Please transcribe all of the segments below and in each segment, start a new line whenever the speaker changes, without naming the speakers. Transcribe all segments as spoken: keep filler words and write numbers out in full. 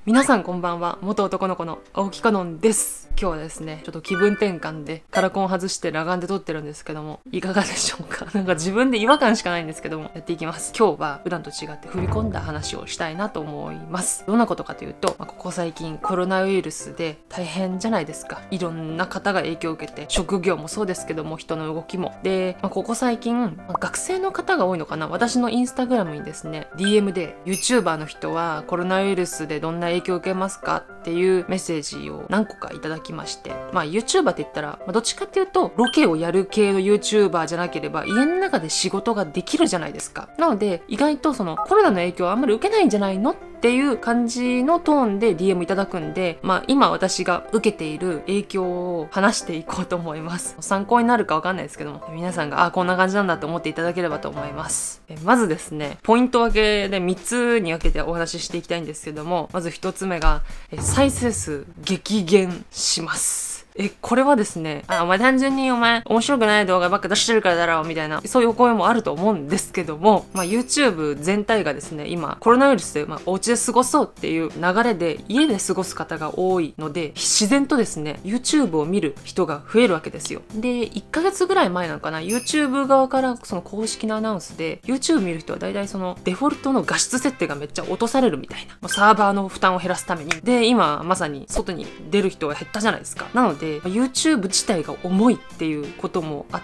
皆さんこんばんは。元男の子の青木かのんです。今日はですね、ちょっと気分転換でカラコン外して裸眼で撮ってるんですけども、いかがでしょうか。なんか自分で違和感しかないんですけども、やっていきます。今日は普段と違って踏み込んだ話をしたいなと思います。どんなことかというと、まあ、ここ最近コロナウイルスで大変じゃないですか。いろんな方が影響を受けて、職業もそうですけども、人の動きも。で、まあ、ここ最近、まあ、学生の方が多いのかな。私のインスタグラムにですね、ディーエム で YouTuber の人はコロナウイルスでどんな影響を受けますかっていうメッセージを何個かいただきまして、まあ YouTuber って言ったら、まあ、どっちかっていうとロケをやる系の YouTuber じゃなければ家の中で仕事ができるじゃないですか。なので意外とそのコロナの影響はあんまり受けないんじゃないのっていう感じのトーンで ディーエム いただくんで、まあ今私が受けている影響を話していこうと思います。参考になるかわかんないですけども、皆さんがあこんな感じなんだと思っていただければと思います。えまずですね、ポイント分けでみっつに分けてお話ししていきたいんですけども、まずひとつめがえ再生数激減します。え、これはですね、あ、お前単純にお前面白くない動画ばっか出してるからだろうみたいな、そういうお声もあると思うんですけども、まあ YouTube 全体がですね、今コロナウイルスで、まあ、お家で過ごそうっていう流れで家で過ごす方が多いので、自然とですね、YouTube を見る人が増えるわけですよ。で、いっかげつぐらい前なのかな、YouTube 側からその公式なアナウンスで、YouTube 見る人は大体そのデフォルトの画質設定がめっちゃ落とされるみたいな、サーバーの負担を減らすために。で、今まさに外に出る人が減ったじゃないですか。なので、YouTube 自体が重いっていうこともあって、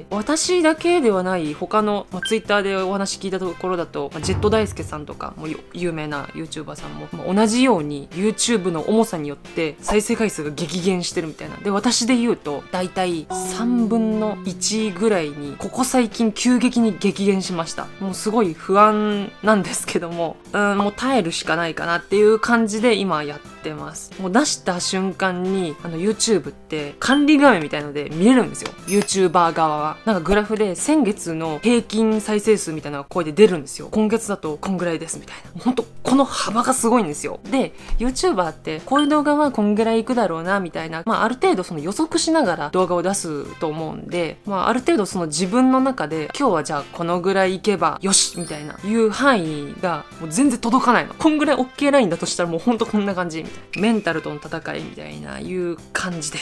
私だけではない他の、まあ、Twitter でお話聞いたところだと、まあ、ジェット大輔さんとかも有名な YouTuber さんも、まあ、同じように YouTube の重さによって再生回数が激減してるみたいな。で、私で言うとだいたいさんぶんのいちぐらいにここ最近急激に激減しました。もうすごい不安なんですけども、うんもう耐えるしかないかなっていう感じで今やってます。もう出した瞬間にあの YouTube って管理画面みたいので見れるんですよ。YouTuber 側は。なんかグラフで先月の平均再生数みたいなのがこうやって出るんですよ。今月だとこんぐらいですみたいな。ほんとこの幅がすごいんですよ。で、YouTuber ってこういう動画はこんぐらいいくだろうなみたいな、まあある程度その予測しながら動画を出すと思うんで、まあある程度その自分の中で今日はじゃあこのぐらいいけばよしみたいないう範囲がもう全然届かないの。こんぐらい OK ラインだとしたらもうほんとこんな感じみたいな。メンタルとの戦いみたいないう感じです。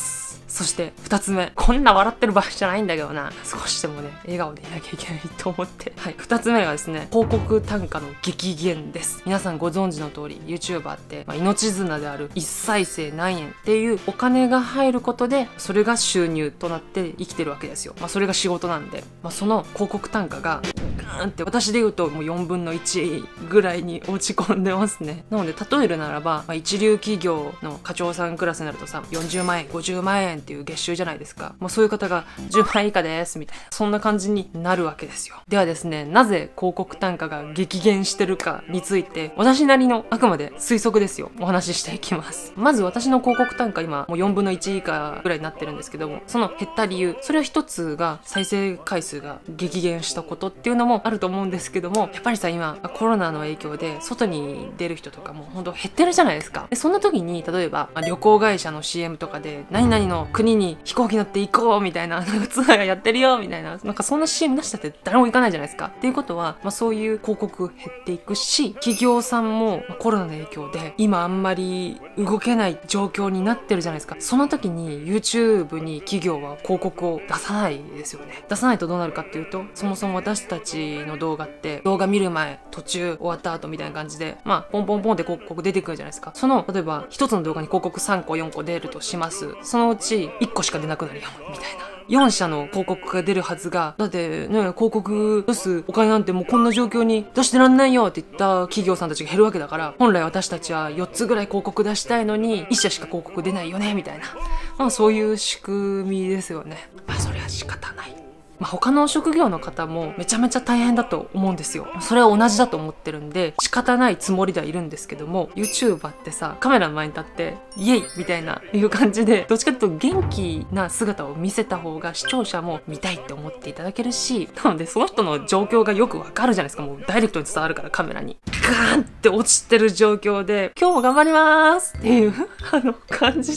そしてふたつめ、こんな笑ってる場合じゃないんだけどな、少しでもね笑顔でいなきゃいけないと思って、はい、ふたつめがですね、広告単価の激減です。皆さんご存知の通り YouTuber って、まあ、命綱であるいっ再生何円っていうお金が入ることでそれが収入となって生きてるわけですよ。まあそれが仕事なんで、まあ、その広告単価がガーンって私で言うともうよんぶんのいちぐらいに落ち込んでますね。なので例えるならば、まあ、一流企業の課長さんクラスになるとさ、よんじゅうまんえんごじゅうまんえんっていう月収じゃないですか。もうそういう方がじゅうまんえん以下ですみたいな、そんな感じになるわけですよ。ではですね、なぜ広告単価が激減してるかについて私なりのあくまで推測ですよ、お話ししていきます。まず私の広告単価今もうよんぶんのいち以下ぐらいになってるんですけども、その減った理由、それは一つが再生回数が激減したことっていうのもあると思うんですけども、やっぱりさ今コロナの影響で外に出る人とかも本当減ってるじゃないですか。でそんな時に例えば旅行会社の シーエム とかで何々の国に飛行機乗って行こうみたいな、なんかツアーがやってるよみたいな、なんかそんな シーエム 出したって誰も行かないじゃないですか。っていうことは、まあ、そういう広告減っていくし、企業さんもコロナの影響で今あんまり動けない状況になってるじゃないですか。その時に YouTube に企業は広告を出さないですよね。出さないとどうなるかっていうと、そもそも私たちの動画って動画見る前、途中、終わった後みたいな感じで、まあポンポンポンって広告出てくるじゃないですか。その例えば一つの動画に広告さんこよんこ出るとします。そのうちいっこしか出なくなるよみたいな。よん社の広告が出るはずが、だってね、広告出すお金なんてもうこんな状況に出してらんないよって言った企業さんたちが減るわけだから、本来私たちはよっつぐらい広告出したいのにいっ社しか広告出ないよねみたいな、まあそういう仕組みですよね。まあそれは仕方ない。まあ、他の職業の方もめちゃめちゃ大変だと思うんですよ。それは同じだと思ってるんで仕方ないつもりではいるんですけども、 YouTuber ってさ、カメラの前に立ってイエイみたいないう感じで、どっちかっていうと元気な姿を見せた方が視聴者も見たいって思っていただけるし、なのでその人の状況がよくわかるじゃないですか。もうダイレクトに伝わるから、カメラにガーンって落ちてる状況で今日も頑張りますっていうあの感じで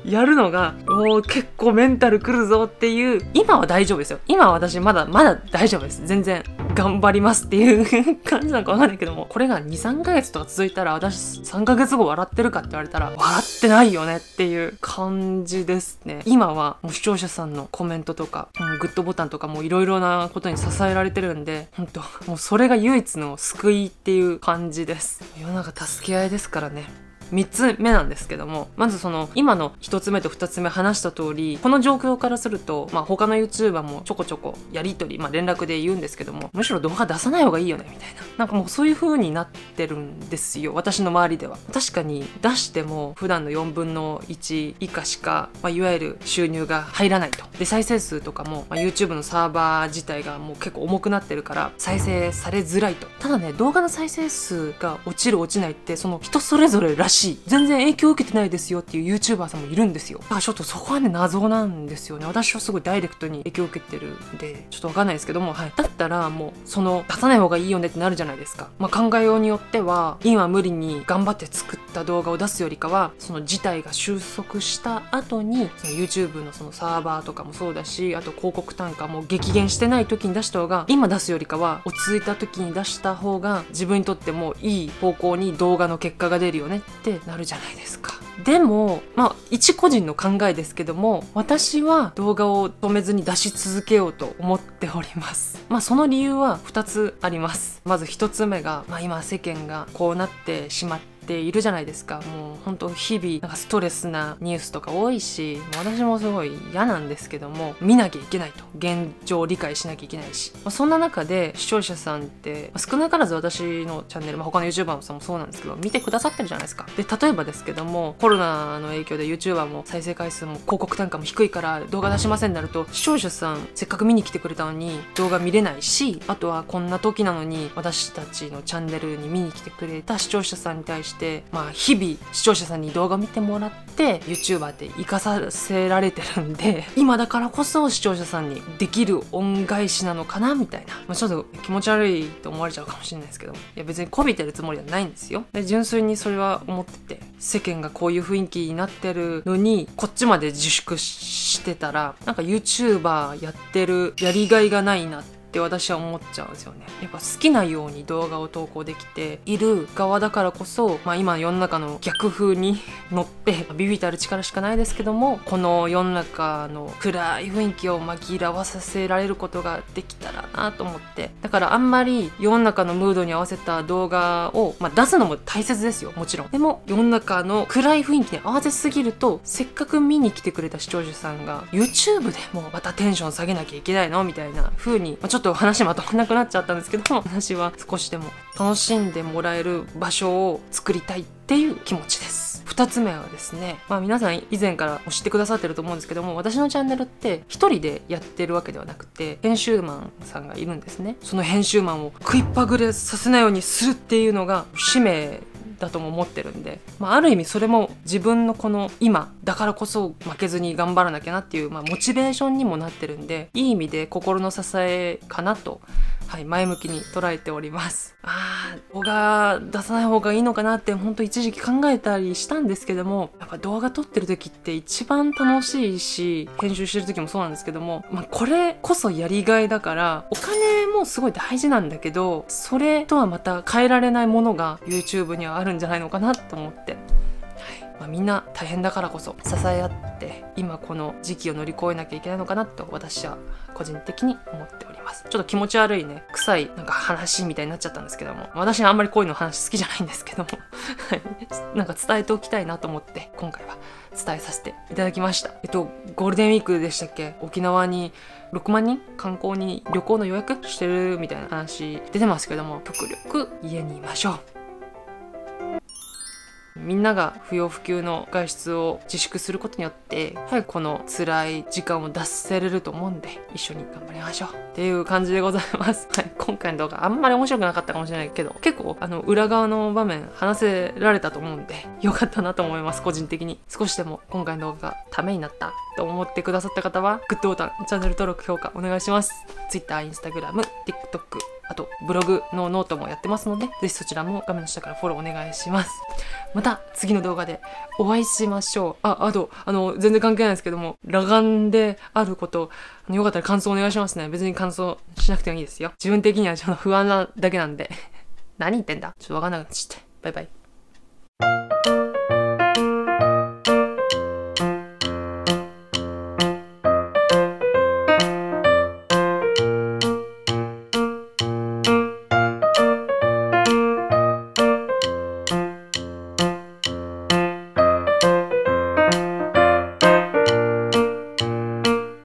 やるのがもう結構メンタルくるぞっていう。今は大丈夫ですよ。今は私まだまだ大丈夫です。全然頑張りますっていう感じなのかわかんないけども、これがに、さんかげつとか続いたら、私さんかげつご笑ってるかって言われたら笑ってないよねっていう感じですね。今はもう視聴者さんのコメントとか、うん、グッドボタンとかもいろいろなことに支えられてるんで、本当もうそれが唯一の救いっていう感じです。世の中助け合いですからね。みっつめなんですけども、まずその今のひとつめとふたつめ話した通り、この状況からすると、まあ他の YouTuber もちょこちょこやりとり、まあ連絡で言うんですけども、むしろ動画出さない方がいいよねみたいな、なんかもうそういう風になってるんですよ、私の周りでは。確かに出しても普段のよんぶんのいち以下しか、まあ、いわゆる収入が入らないと。で再生数とかも、まあ、YouTube のサーバー自体がもう結構重くなってるから再生されづらいと。ただね、動画の再生数が落ちる落ちないってその人それぞれらしい。全然影響を受けてないですよっていう YouTuber さんもいるんですよ。だからちょっとそこはね謎なんですよね。私はすごいダイレクトに影響を受けてるんでちょっとわかんないですけども、はい、だったらもうその出さない方がいいよねってなるじゃないですか。まあ考えようによっては今無理に頑張って作った動画を出すよりかは、その事態が収束した後にその YouTube のそのサーバーとかもそうだし、あと広告単価も激減してない時に出した方が、今出すよりかは落ち着いた時に出した方が自分にとってもいい方向に動画の結果が出るよねってなるじゃないですか。でもまあ一個人の考えですけども、私は動画を止めずに出し続けようと思っております。まあその理由はふたつあります。まずひとつめが、まあ、今世間がこうなってしまってているじゃないですか。もう本当日々なんかストレスなニュースとか多いし、私もすごい嫌なんですけども、見なきゃいけないと、現状を理解しなきゃいけないし、まあ、そんな中で視聴者さんって、まあ、少なからず私のチャンネル、まあ、他の YouTuber さんもそうなんですけど見てくださってるじゃないですか。で例えばですけども、コロナの影響で YouTuber も再生回数も広告単価も低いから動画出しませんになると、視聴者さんせっかく見に来てくれたのに動画見れないし、あとはこんな時なのに私たちのチャンネルに見に来てくれた視聴者さんに対してでまあ日々視聴者さんに動画を見てもらって YouTuber って生かさせられてるんで、今だからこそ視聴者さんにできる恩返しなのかなみたいな、まあ、ちょっと気持ち悪いと思われちゃうかもしれないですけど、いや別に媚びてるつもりはないんですよ。で純粋にそれは思ってて、世間がこういう雰囲気になってるのにこっちまで自粛してたらなんか YouTuber やってるやりがいがないなってって私は思っちゃうんですよね。やっぱ好きなように動画を投稿できている側だからこそ、まあ、今世の中の逆風に乗ってビビたる力しかないですけども、この世の中の暗い雰囲気を紛らわさせられることができたらなと思って、だからあんまり世の中のムードに合わせた動画を、まあ、出すのも大切ですよ、もちろん。でも世の中の暗い雰囲気に合わせすぎると、せっかく見に来てくれた視聴者さんが YouTube でもうまたテンション下げなきゃいけないのみたいな風に、まあ、ちょっと話まとまらなくなっちゃったんですけども、私は少しでも楽しんでもらえる場所を作りたいっていう気持ちです。ふたつめはですね、まあ皆さん以前から知ってくださってると思うんですけども、私のチャンネルって一人でやってるわけではなくて、編集マンさんがいるんですね。その編集マンを食いっぱぐれさせないようにするっていうのが使命だとも思ってるんで、まあ、ある意味それも自分のこの今だからこそ負けずに頑張らなきゃなっていう、まあ、モチベーションにもなってるんで、いい意味で心の支えかなと、はい、前向きに捉えております。あー、動画出さない方がいいのかなって本当一時期考えたりしたんですけども、やっぱ動画撮ってる時って一番楽しいし、編集してる時もそうなんですけども、まあ、これこそやりがいだから、お金もすごい大事なんだけど、それとはまた変えられないものが YouTube にはあるんじゃないのかなと思って、まあ、みんな大変だからこそ支え合って今この時期を乗り越えなきゃいけないのかなと私は個人的に思っております。ちょっと気持ち悪いね、臭いなんか話みたいになっちゃったんですけども、私はあんまりこういうの話好きじゃないんですけどもなんか伝えておきたいなと思って今回は伝えさせていただきました。えっとゴールデンウィークでしたっけ、沖縄にろくまんにん観光に旅行の予約してるみたいな話出てますけども、極力家にいましょう。みんなが不要不急の外出を自粛することによって早くこの辛い時間を脱せれると思うんで、一緒に頑張りましょうっていう感じでございます。はい、今回の動画あんまり面白くなかったかもしれないけど、結構あの裏側の場面話せられたと思うんでよかったなと思います。個人的に少しでも今回の動画がためになったと思ってくださった方はグッドボタン、チャンネル登録、評価お願いします。Twitter、Instagram、TikTok、あとブログのノートもやってますので、ぜひそちらも画面の下からフォローお願いします。また次の動画でお会いしましょう。あ、あと、あの、全然関係ないんですけども、裸眼であること、よかったら感想お願いしますね。別に感想しなくてもいいですよ。自分的にはちょっと不安なだけなんで。何言ってんだちょっとわかんなくなっちゃって。バイバイ。